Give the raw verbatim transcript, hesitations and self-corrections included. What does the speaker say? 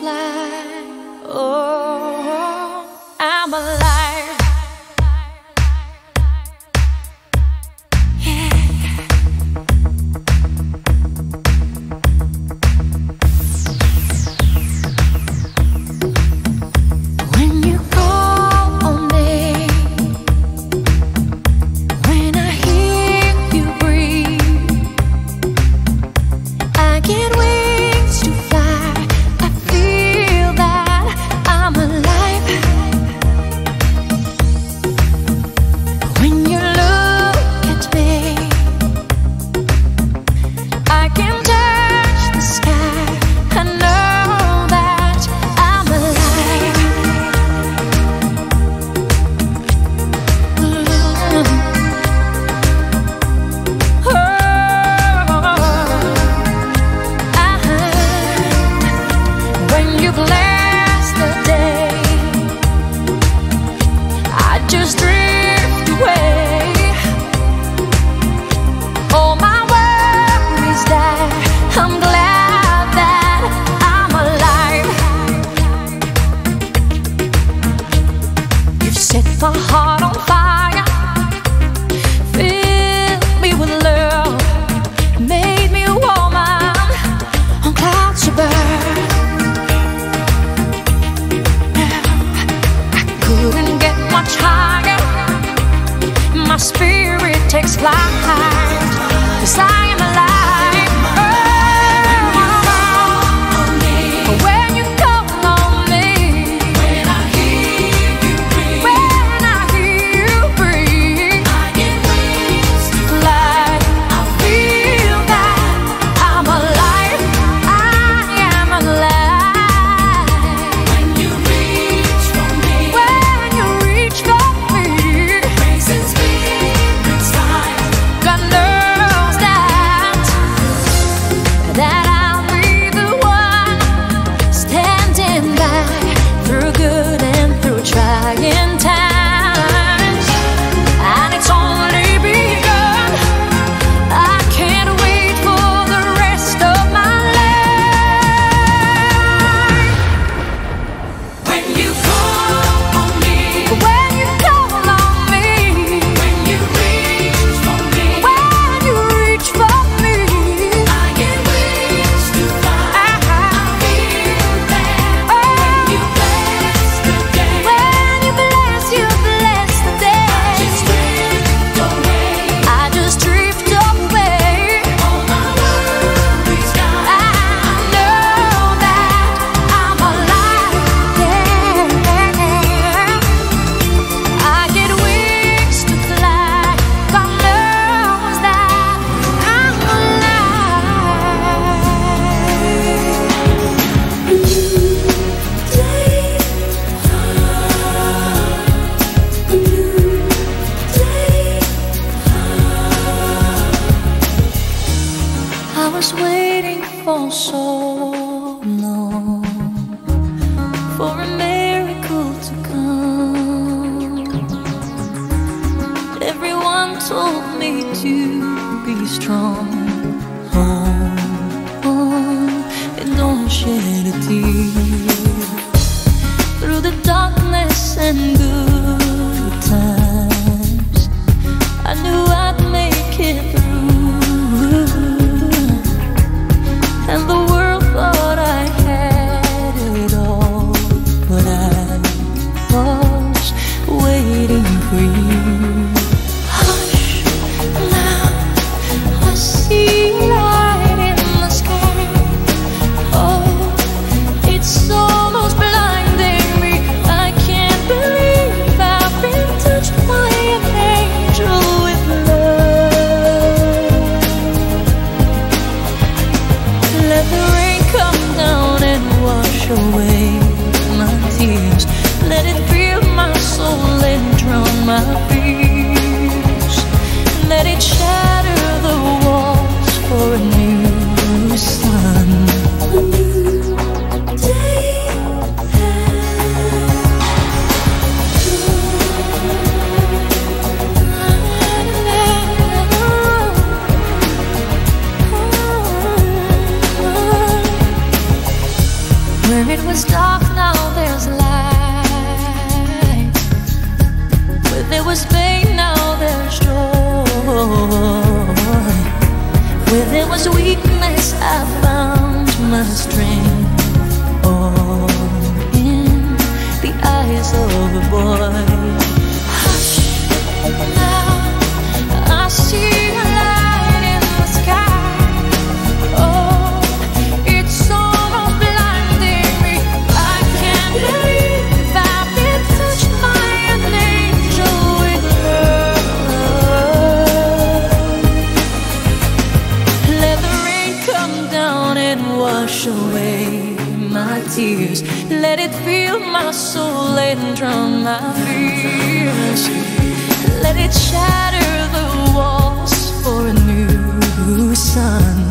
fly. Oh, I'm alive. Yeah. When you call on me, when I hear you breathe, I get wings to fly. I feel that I'm alive. When you look at me, I can touch the sky. I know that I'm alive. When you bless the day, I just drift away. All my worries die. I'm glad that I'm alive. You've set my heart on fire, filled me with love, made me a woman on clouds above. Couldn't get much higher. My spirit takes flight, 'cause I am alive. Oh, when you call on me, when I hear you breathe, when I hear you breathe, I get wings to fly. I feel that I'm alive. I am alive. When you reach for me, when you reach for me, grace and spirit's fire. God knows that that I'll be the one standing by through good and through trying times. And it's only begun. I can't wait for the rest of my life. When you call on me, when you call on me, when you reach for me, when you reach for me, I get wings to fly. I feel that when you bless the day, when you bless, you bless the day, I just drift away. I just drift away. All my worries gone. I know that I'm alive. Yeah. I get wings to fly. God knows that I'm alive. I was waiting for so long for a miracle to come. Everyone told me to be strong. Hold on and don't shed a tear. Through the darkness and good times, I knew I'd make it through. And the world thought I had it all, but I was waiting for you. Hush, now I see light in the sky. Oh, it's almost blinding me. I can't believe I've been touched by an angel with love. Let the rain come down and wash away my tears. Let it fill my soul and drown my fears. Let it shatter the walls for a new sun. A new day where it was of a boy. Hush, now I see a light in the sky. Oh, it's almost blinding me. I can't believe I've been touched by an angel with love. Let the rain come down and wash away my tears. Let it fill my soul and drown my fears. Let it shatter the walls for a new sun.